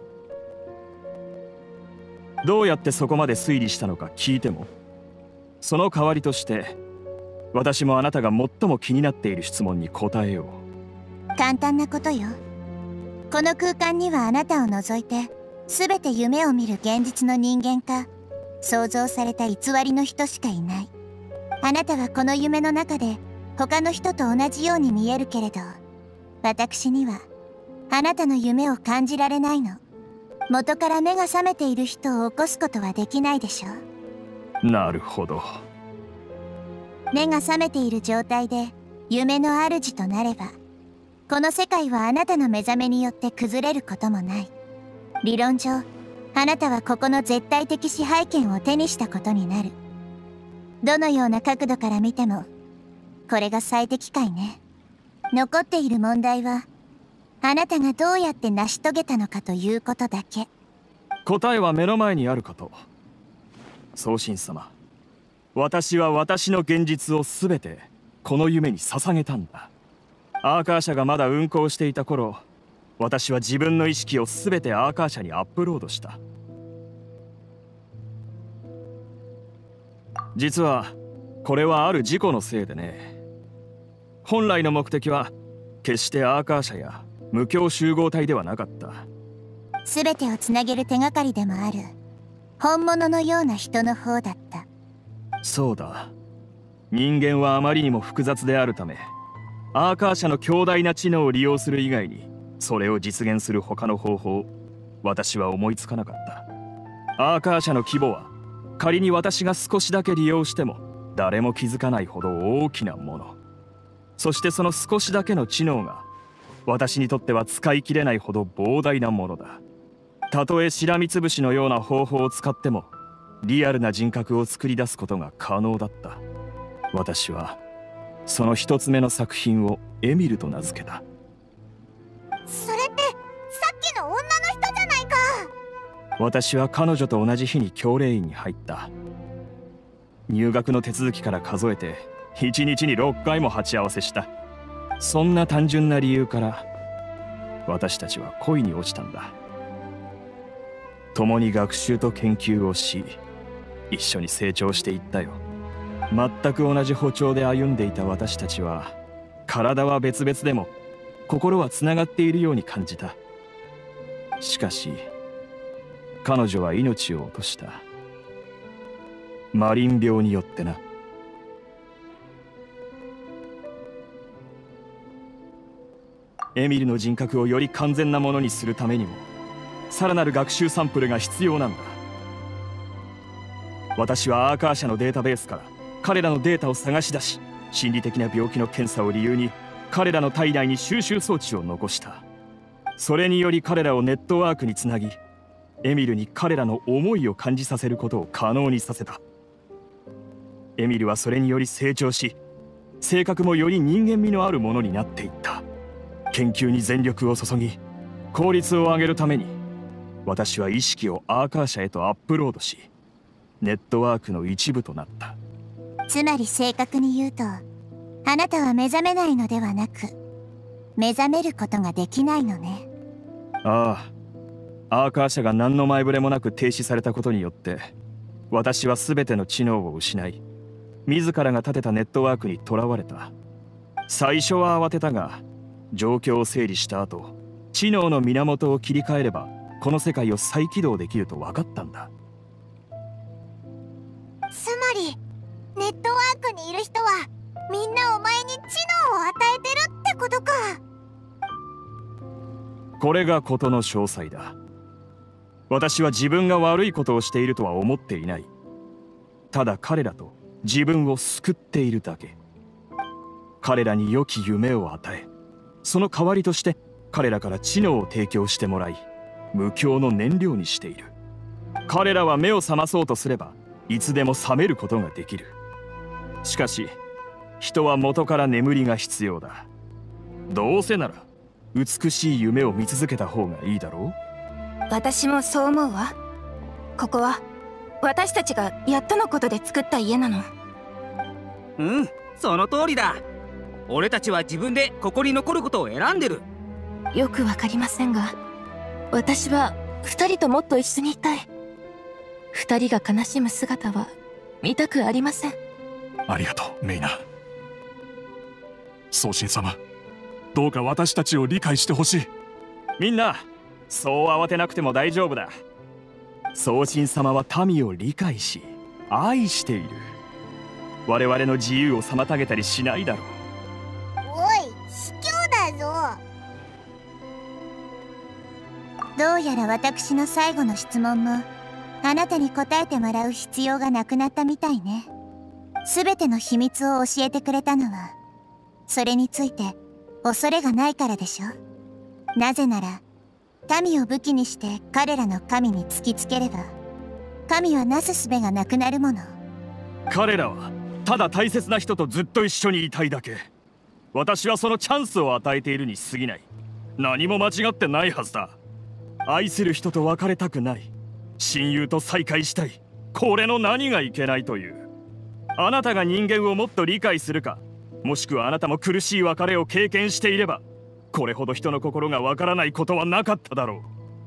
どうやってそこまで推理したのか聞いても？その代わりとして私もあなたが最も気になっている質問に答えよう。 簡単なことよ。 この空間にはあなたを除いて全て夢を見る現実の人間か想像された偽りの人しかいない。あなたはこの夢の中で他の人と同じように見えるけれど、私にはあなたの夢を感じられないの。元から目が覚めている人を起こすことはできないでしょ。 なるほど。 目が覚めている状態で夢の主となれば、この世界はあなたの目覚めによって崩れることもない。理論上、あなたはここの絶対的支配権を手にしたことになる。どのような角度から見てもこれが最適解ね。残っている問題はあなたがどうやって成し遂げたのかということだけ。 答えは目の前にあること。宗神様、私は私の現実を全てこの夢に捧げたんだ。アーカー社がまだ運行していた頃、私は自分の意識を全てアーカー社にアップロードした。実はこれはある事故のせいでね。本来の目的は決してアーカー社や無教集合体ではなかった。 全てをつなげる手がかりでもある本物のような人の方だった。 そうだ。人間はあまりにも複雑であるため、アーカー社の強大な知能を利用する以外にそれを実現する他の方法、私は思いつかなかった。アーカー社の規模は仮に私が少しだけ利用しても誰も気づかないほど大きなもの。そしてその少しだけの知能が私にとっては使い切れないほど膨大なものだ。たとえしらみつぶしのような方法を使ってもリアルな人格を作り出すことが可能だった。私はその一つ目の作品をエミルと名付けた。 それってさっきの女の人じゃないか。 私は彼女と同じ日に教令院に入った。入学の手続きから数えて1日に6回も鉢合わせした。そんな単純な理由から私たちは恋に落ちたんだ。共に学習と研究をし、一緒に成長していったよ。全く同じ歩調で歩んでいた私たちは、体は別々でも心はつながっているように感じた。しかし彼女は命を落とした。マリン病によってな。エミルの人格をより完全なものにするためにも、さらなる学習サンプルが必要なんだ。私はアーカー社のデータベースから彼らのデータを探し出し、心理的な病気の検査を理由に彼らの体内に収集装置を残した。それにより彼らをネットワークにつなぎ、エミルに彼らの思いを感じさせることを可能にさせた。エミルはそれにより成長し、性格もより人間味のあるものになっていった。研究に全力を注ぎ、効率を上げるために私は意識をアーカー社へとアップロードし、ネットワークの一部となった。 つまり正確に言うと、あなたは目覚めないのではなく目覚めることができないのね。 ああ、アーカー社が何の前触れもなく停止されたことによって、私は全ての知能を失い、自らが立てたネットワークにとらわれた。最初は慌てたが、状況を整理した後、知能の源を切り替えればこの世界を再起動できると分かったんだ。 つまりネットワークにいる人はみんなお前に知能を与えてるってことか。 これが事の詳細だ。私は自分が悪いことをしているとは思っていない。ただ彼らと自分を救っているだけ。彼らに良き夢を与え、その代わりとして彼らから知能を提供してもらい、無教の燃料にしている。彼らは目を覚まそうとすればいつでも覚めることができる。しかし人は元から眠りが必要だ。どうせなら美しい夢を見続けた方がいいだろう。 私もそう思うわ。ここは私たちがやっとのことで作った家なの。 うん、その通りだ。俺たちは自分でここに残ることを選んでる。 よくわかりませんが、私は2人ともっと一緒にいたい。2人が悲しむ姿は見たくありません。 ありがとう、メイナ。宗神様、どうか私たちを理解してほしい。 みんなそう慌てなくても大丈夫だ。宗神様は民を理解し愛している。我々の自由を妨げたりしないだろう。 おい、卑怯だぞ。 どうやら私の最後の質問もあなたに答えてもらう必要がなくなったみたいね。全ての秘密を教えてくれたのはそれについて恐れがないからでしょ。なぜなら民を武器にして彼らの神に突きつければ神はなすすべがなくなるもの。 彼らはただ大切な人とずっと一緒にいたいだけ。私はそのチャンスを与えているに過ぎない。何も間違ってないはずだ。愛する人と別れたくない、親友と再会したい、これの何がいけないという。あなたが人間をもっと理解するか、もしくはあなたも苦しい別れを経験していればこれほど人の心がわからないことはなかっただろう。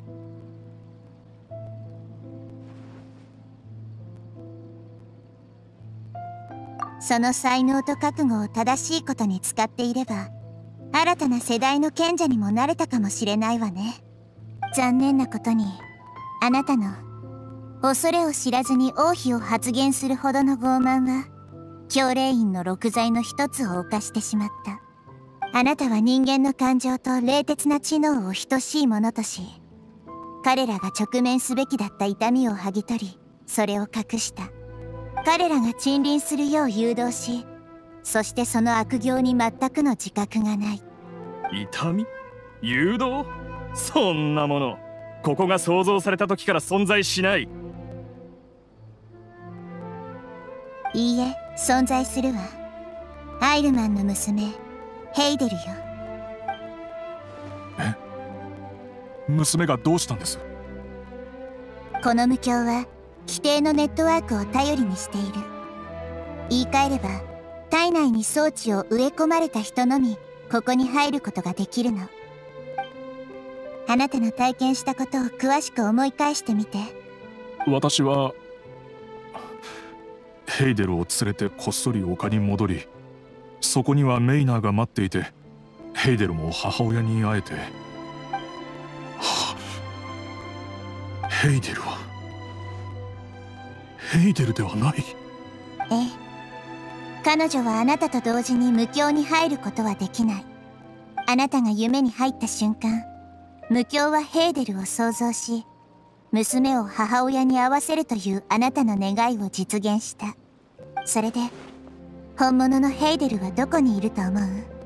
その才能と覚悟を正しいことに使っていれば新たな世代の賢者にもなれたかもしれないわね。残念なことにあなたの恐れを知らずに王妃を発言するほどの傲慢は教令院の6罪の一つを犯してしまった。あなたは人間の感情と冷徹な知能を等しいものとし彼らが直面すべきだった痛みを剥ぎ取りそれを隠した。彼らが沈臨するよう誘導しそしてその悪行に全くの自覚がない。 痛み？誘導？そんなものここが創造された時から存在しない。 いいえ、存在するわ。アイルマンの娘ヘイデルよ。 え？娘がどうしたんです？ この無教は規定のネットワークを頼りにしている。言い換えれば体内に装置を植え込まれた人のみここに入ることができるの。あなたの体験したことを詳しく思い返してみて。 私はヘイデルを連れてこっそり丘に戻りそこにはメイナーが待っていてヘイデルも母親に会えて、ヘイデルはヘイデルではない。 ええ、彼女はあなたと同時に無教に入ることはできない。あなたが夢に入った瞬間無教はヘイデルを創造し娘を母親に会わせるというあなたの願いを実現した。それで本物のヘイデルはどこにいると思う？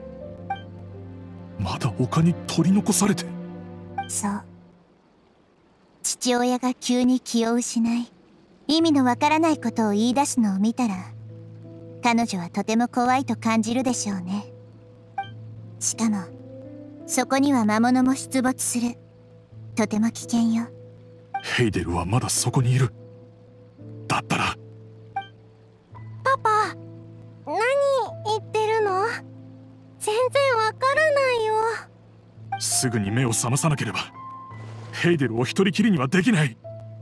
まだ丘に取り残されて。 そう、父親が急に気を失い意味のわからないことを言い出すのを見たら彼女はとても怖いと感じるでしょうね。しかもそこには魔物も出没する。とても危険よ。 ヘイデルはまだそこにいる。だったらパパ、何言ってるの？全然わからないよ。 すぐに目を覚まさなければヘイデルを一人きりにはできない。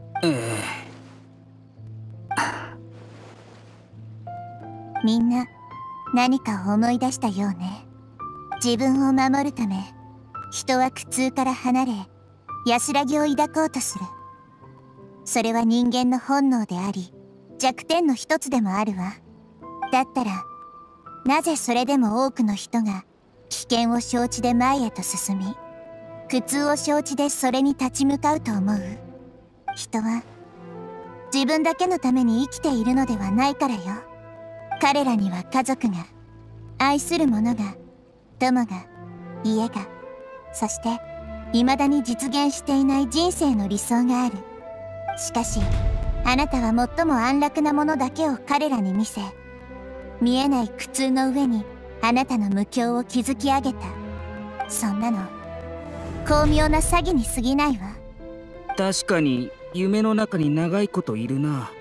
みんな何かを思い出したようね。自分を守るため人は苦痛から離れ安らぎを抱こうとする。それは人間の本能であり弱点の一つでもあるわ。だったらなぜそれでも多くの人が危険を承知で前へと進み苦痛を承知でそれに立ち向かうと思う？人は自分だけのために生きているのではないからよ。彼らには家族が、愛する者が、友が、家が、そして未だに実現していない人生の理想がある。しかしあなたは最も安楽なものだけを彼らに見せ見えない苦痛の上にあなたの無教を築き上げた。そんなの巧妙な詐欺に過ぎないわ。 確かに夢の中に長いこといるな。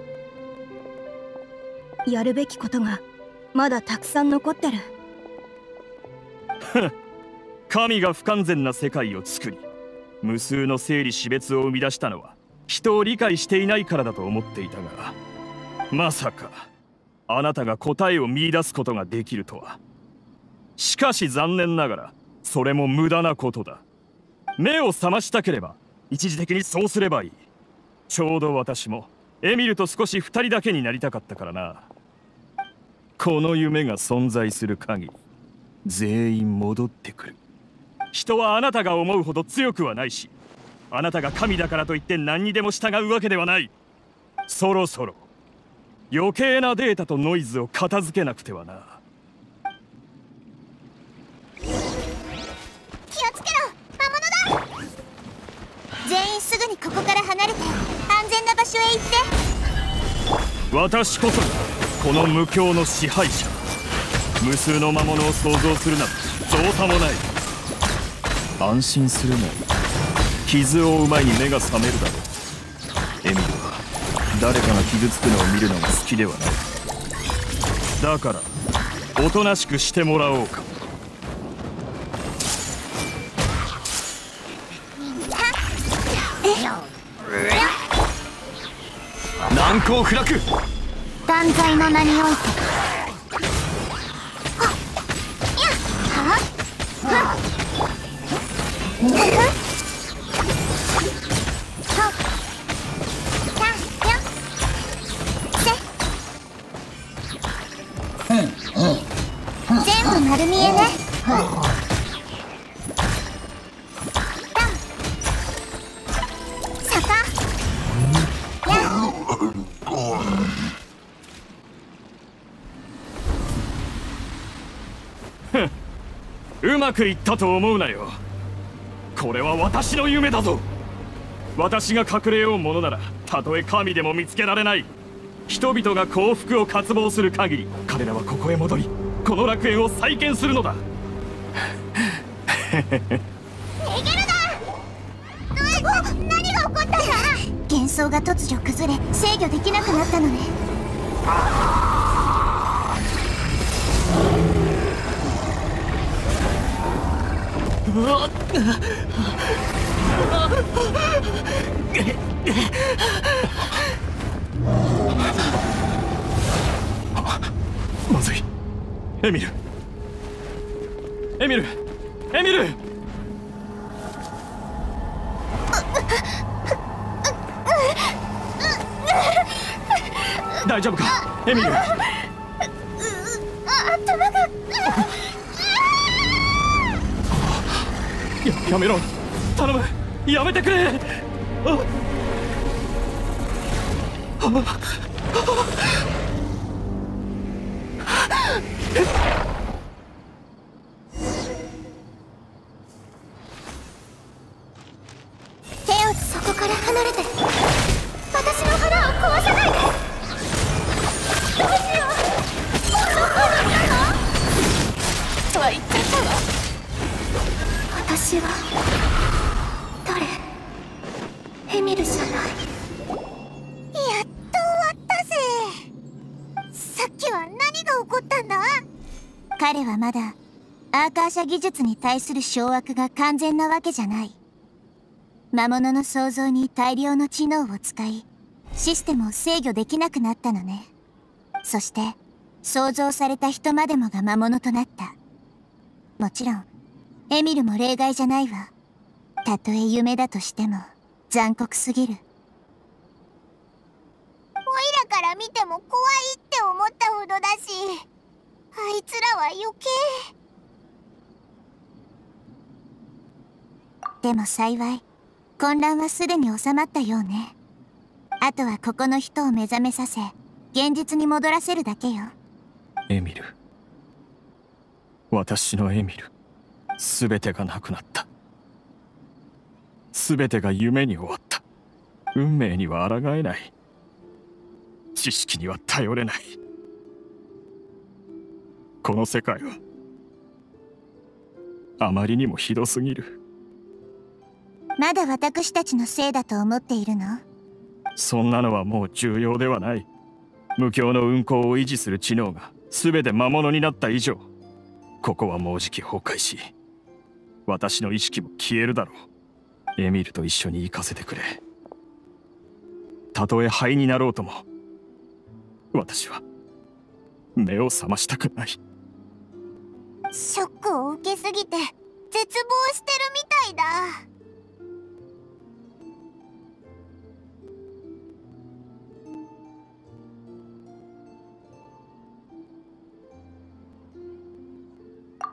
やるべきことがまだたくさん残ってる。 神が不完全な世界を作り無数の生理死別を生み出したのは人を理解していないからだと思っていたが、まさかあなたが答えを見出すことができるとは。しかし残念ながらそれも無駄なことだ。 目を覚ましたければ一時的にそうすればいい。ちょうど私もエミルと少し二人だけになりたかったからな。この夢が存在する限り全員戻ってくる。人はあなたが思うほど強くはないし、あなたが神だからといって何にでも従うわけではない。そろそろ余計なデータとノイズを片付けなくてはな。 気をつけろ、魔物だ。 全員すぐにここから離れて安全な場所へ行って。 私こそがこの無教の支配者。無数の魔物を想像するなど造作もない。安心するなよ。傷を負う前に目が覚めるだろう。エミルは誰かが傷つくのを見るのが好きではない。だからおとなしくしてもらおうか。難攻不落。 断罪の名において。全部丸見えね。 うまくいったと思うなよ。これは私の夢だぞ。私が隠れようものならたとえ神でも見つけられない。人々が幸福を渇望する限り彼らはここへ戻りこの楽園を再建するのだ。 逃げるな。何が起こったんだ。 幻想が突如崩れ制御できなくなったのね。 まずい。エミル、エミル、エミル。大丈夫かエミル。 頭がやめろ、頼む、やめてくれ。 手をそこから離れて。私の腹を壊さないで。どうしよう。どこにいたの？とは言ってたわ。私は誰？エミルじゃない。 やっと終わったぜ。さっきは何が起こったんだ。 彼はまだアーカーシャ技術に対する掌握が完全なわけじゃない。魔物の創造に大量の知能を使いシステムを制御できなくなったのね。そして創造された人までもが魔物となった。もちろんエミルも例外じゃないわ。たとえ夢だとしても残酷すぎる。 オイラから見ても怖いって思ったほどだし、あいつらは余計。 でも幸い混乱はすでに収まったようね。あとはここの人を目覚めさせ現実に戻らせるだけよ。 エミル、私のエミル、すべてがなくなった。すべてが夢に終わった。運命には抗えない。知識には頼れない。この世界はあまりにもひどすぎる。 まだ私たちのせいだと思っているの？ そんなのはもう重要ではない。無教の運行を維持する知能が全て魔物になった以上、ここはもうじき崩壊し、私の意識も消えるだろう。エミルと一緒に行かせてくれ。たとえ灰になろうとも、私は目を覚ましたくない。 ショックを受けすぎて絶望してるみたいだ。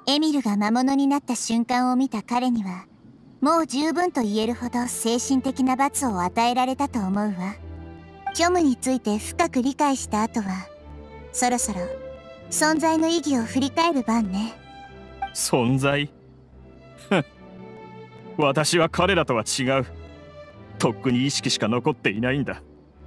エミルが魔物になった瞬間を見た彼にはもう十分と言えるほど精神的な罰を与えられたと思うわ。虚無について深く理解した後はそろそろ存在の意義を振り返る番ね。 存在私は彼らとは違う。とっくに意識しか残っていないんだ。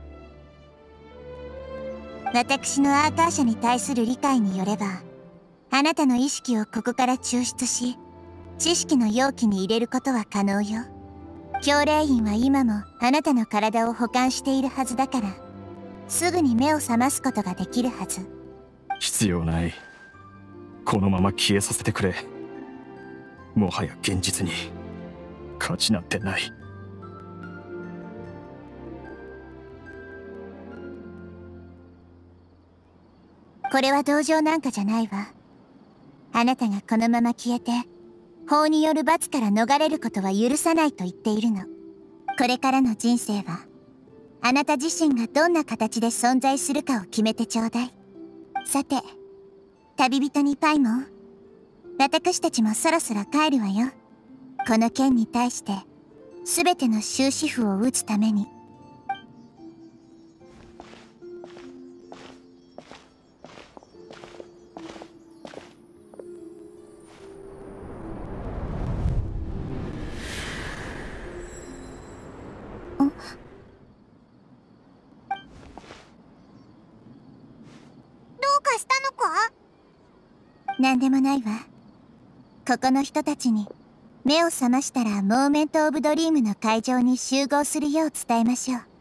私のアーカーシャに対する理解によれば、あなたの意識をここから抽出し、知識の容器に入れることは可能よ。教霊院は今もあなたの体を保管しているはずだから、すぐに目を覚ますことができるはず。 必要ない。このまま消えさせてくれ。もはや現実に価値なんてない。 これは同情なんかじゃないわ。あなたがこのまま消えて法による罰から逃れることは許さないと言っているの。これからの人生はあなた自身がどんな形で存在するかを決めてちょうだい。さて、旅人にパイモン、私たちもそろそろ帰るわよ。この件に対して全ての終止符を打つために。なんでもないわ。ここの人たちに目を覚ましたらモーメント・オブ・ドリームの会場に集合するよう伝えましょう。